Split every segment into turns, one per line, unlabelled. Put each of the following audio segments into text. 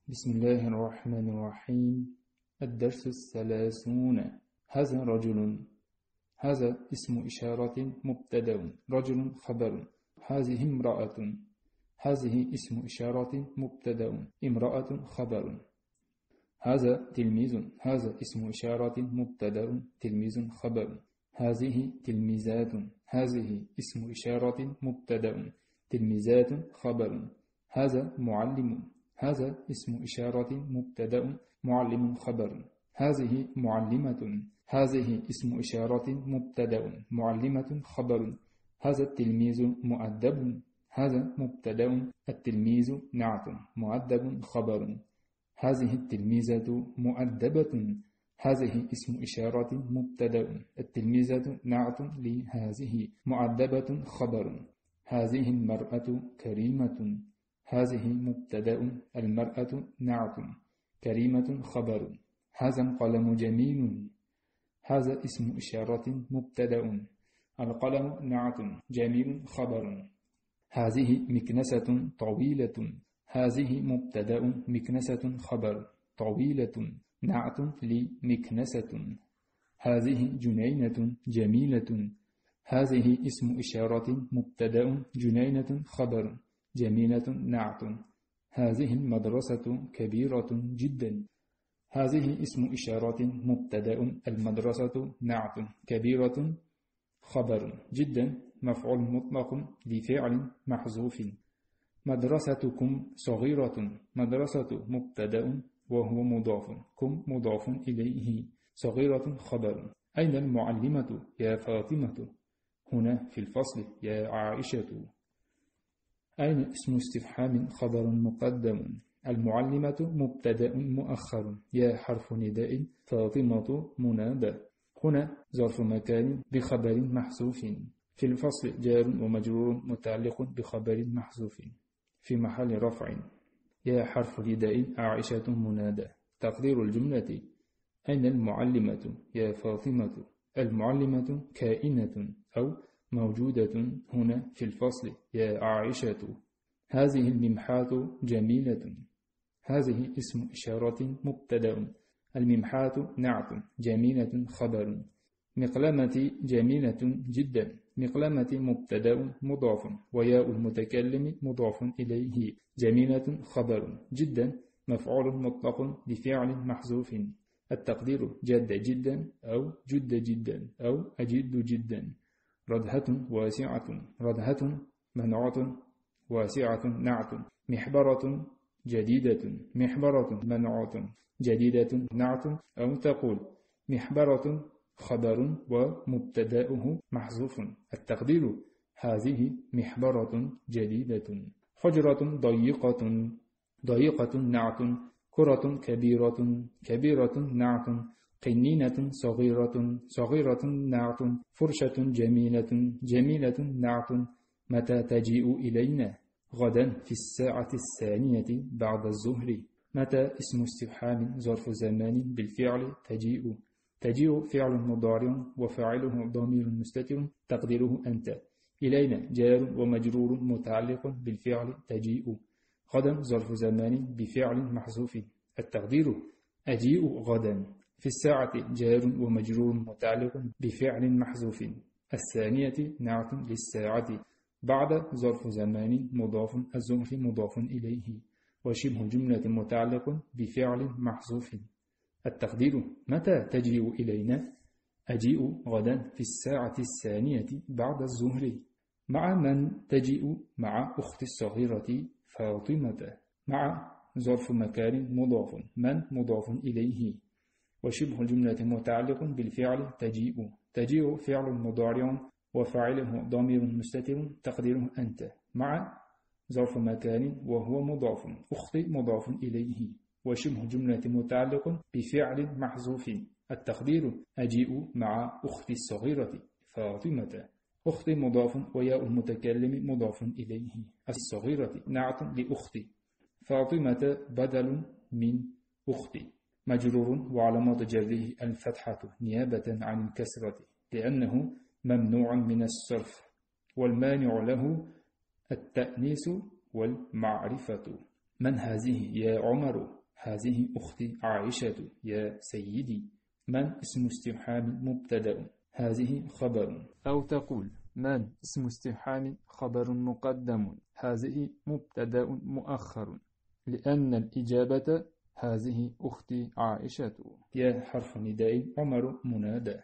بسم الله الرحمن الرحيم. الدرس 30. هذا رجل. هذا اسم إشارة مبتدأ، رجل خبر. هذه امرأة. هذه اسم إشارة مبتدأ، امرأة خبر. هذا تلميذ. هذا اسم إشارة مبتدأ، تلميذ خبر. هذه تلميذات. هذه اسم إشارة مبتدأ، تلميذات خبر. هذا معلم. هذا اسم إشارة مبتدأ، معلم خبر. هذه معلمة. هذه اسم إشارة مبتدأ، معلمة خبر. هذا التلميذ مؤدب. هذا مبتدأ، التلميذ نعت، مؤدب خبر. هذه التلميذة مؤدبة. هذه اسم إشارة مبتدأ، التلميذة نعت لهذه، مؤدبة خبر. هذه المرأة كريمة. هذه مبتدأ، المرأة نعت، كريمة خبر. هذا القلم جميل. هذا اسم إشارة مبتدأ، القلم نعت، جميل خبر. هذه مكنسة طويلة. هذه مبتدأ، مكنسة خبر، طويلة نعت لمكنسة. هذه جنينة جميلة. هذه اسم إشارة مبتدأ، جنينة خبر، جميلة نعت. هذه المدرسة كبيرة جدا. هذه اسم إشارة مبتدأ، المدرسة نعت، كبيرة خبر، جدا مفعول مطلق لفعل محذوف. مدرستكم صغيرة. مدرسة مبتدأ وهو مضاف، كم مضاف إليه، صغيرة خبر. أين المعلمة يا فاطمة؟ هنا في الفصل يا عائشة. أين اسم استفهام خبر مقدم. المعلمة مبتدأ مؤخر، يا حرف نداء، فاطمة منادى. هنا ظرف مكان بخبر محذوف. في الفصل جار ومجرور متعلق بخبر محذوف في محل رفع. يا حرف نداء، عائشة منادى. تقدير الجملة: أين المعلمة يا فاطمة؟ المعلمة كائنة أو موجودة هنا في الفصل يا عائشة. هذه الممحاة جميلة. هذه اسم إشارة مبتدأ، الممحاة نعت، جميلة خبر. مقلمة جميلة جدا. مقلمة مبتدأ مضاف، وياء المتكلم مضاف إليه، جميلة خبر. جدا مفعول مطلق لفعل محذوف. التقدير جد جدا أو جد جدا أو أجد جدا. ردهة واسعة. ردهة منعة، واسعة نعت. محبرة جديدة. محبرة منعة، جديدة نعت. أو تقول محبرة خبر ومبتدأه محذوف. التقدير هذه محبرة جديدة. حجرة ضيقة. ضيقة نعت. كرة كبيرة. كبيرة نعت. قنينة صغيرة. صغيرة نعت. فرشة جميلة. جميلة نعت. متى تجيء إلينا؟ غدا في الساعة 2 بعد الظهر. متى اسم استفهام ظرف زمان بالفعل تجيء. تجيء فعل مضارع وفاعله ضمير مستتر تقديره أنت. إلينا جار ومجرور متعلق بالفعل تجيء. غدا ظرف زمان بفعل محذوف. التقدير أجيء غدا. في الساعة جار ومجرور متعلق بفعل محذوف. 2 نعت للساعة. بعد ظرف زمان مضاف، الظهر مضاف إليه، وشبه جملة متعلق بفعل محذوف. التقدير متى تجيء إلينا؟ أجيء غدا في الساعة 2 بعد الظهر. مع من تجيء؟ مع أختي الصغيرة فاطمة. مع ظرف مكان مضاف، من مضاف إليه، وشبه الجملة متعلق بالفعل تجيء. تجيء فعل مضارع وفاعله ضمير مستتر تقديره أنت. مع ظرف مكان وهو مضاف، أختي مضاف إليه، وشبه جملة متعلق بفعل محذوف. التقدير أجيء مع أختي الصغيرة فاطمة. أختي مضاف وياء المتكلم مضاف إليه. الصغيرة نعت لأختي. فاطمة بدل من أختي. مجرور وعلامات جره الفتحة نيابة عن الكسرة لأنه ممنوع من الصرف، والمانع له التأنيث والمعرفة. من هذه يا عمر؟ هذه أختي عائشة يا سيدي. من اسم استفهام مبتدأ، هذه خبر. أو تقول من اسم استفهام خبر مقدم، هذه مبتدأ مؤخر، لأن الإجابة هذه أختي عائشة. يا حرف نداء عمر منادى.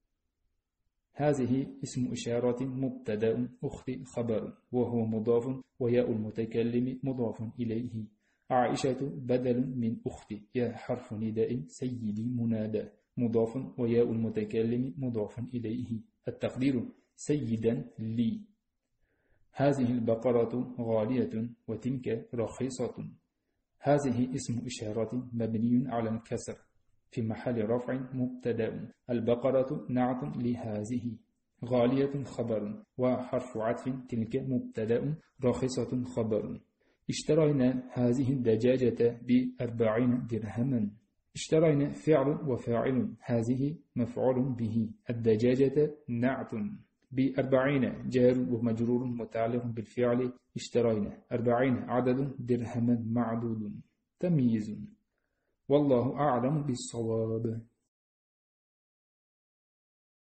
هذه اسم إشارة مبتدأ أختي خبر وهو مضاف، وياء المتكلم مضاف إليه. عائشة بدل من أختي، يا حرف نداء سيدي منادى مضاف، وياء المتكلم مضاف إليه. التقدير سيدا لي. هذه البقرة غالية وتلك رخيصة. هذه اسم إشارة مبني على الكسر في محل رفع مبتدأ. البقرة نعت لهذه. غالية خبر وحرف عطف تلك مبتدأ، رخيصة خبر. اشترينا هذه الدجاجة ب40 درهما. اشترينا فعل وفاعل، هذه مفعول به، الدجاجة نعت. ب40 جار ومجرور متعلق بالفعل اشترينا. 40 عدد، درهما معدود. تمييز. والله أعلم بالصواب.